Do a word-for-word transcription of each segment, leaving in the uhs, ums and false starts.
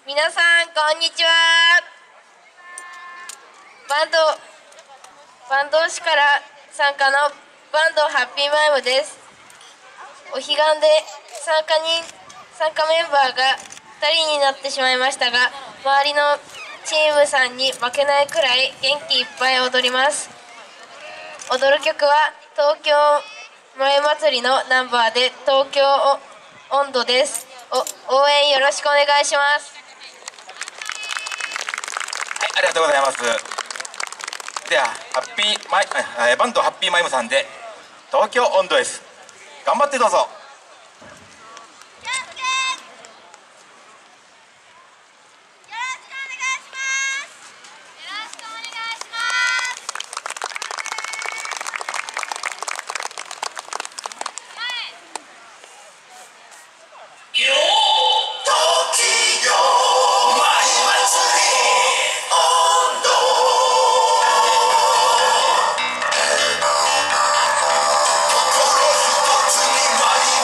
皆さんこんにちは。バンドバンド市から参加のバンドハッピーマイムです。お彼岸で参加人参加メンバーがふたりになってしまいましたが、周りのチームさんに負けないくらい元気いっぱい踊ります。踊る曲は東京前祭りのナンバーで東京温度です。お応援よろしくお願いします。 はい、ありがとうございます。ではハッピーマイバンドハッピーマイムさんで東京温度です。頑張ってどうぞ。心一つに舞い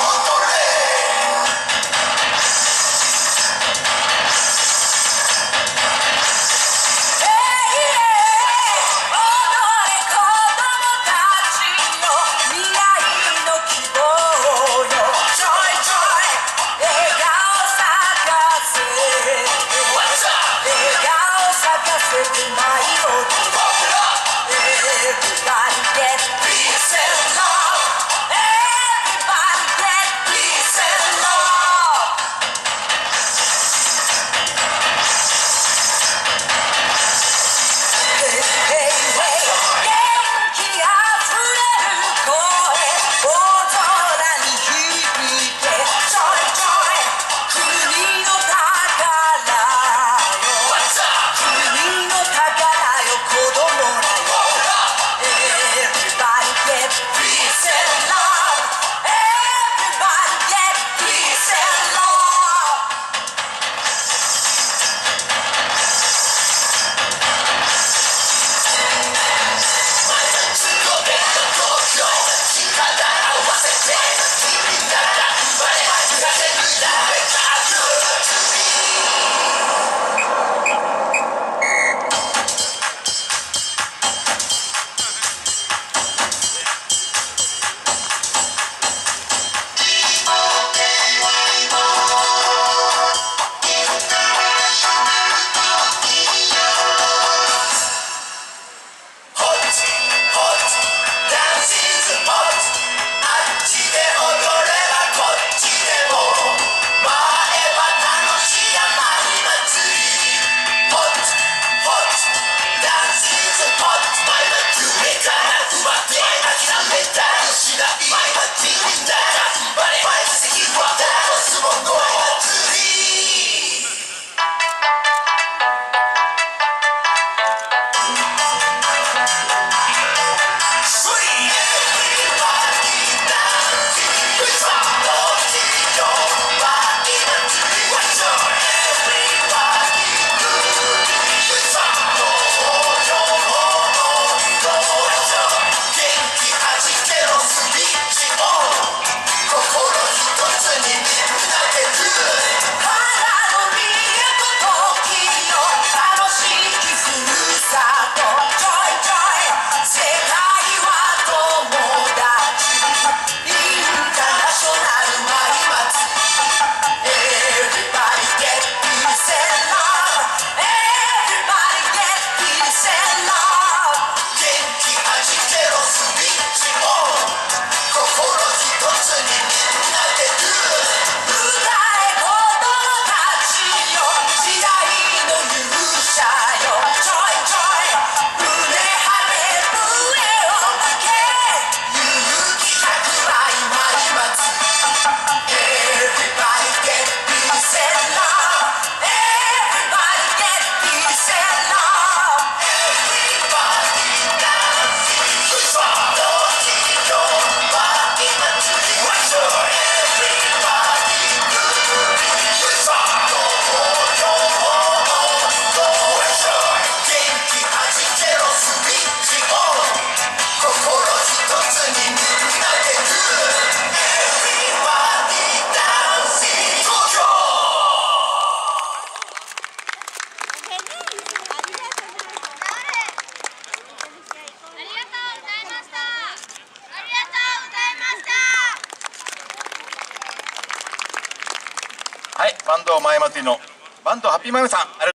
はい、バンド前祭りのバンドハッピーマイムさん、ありがとう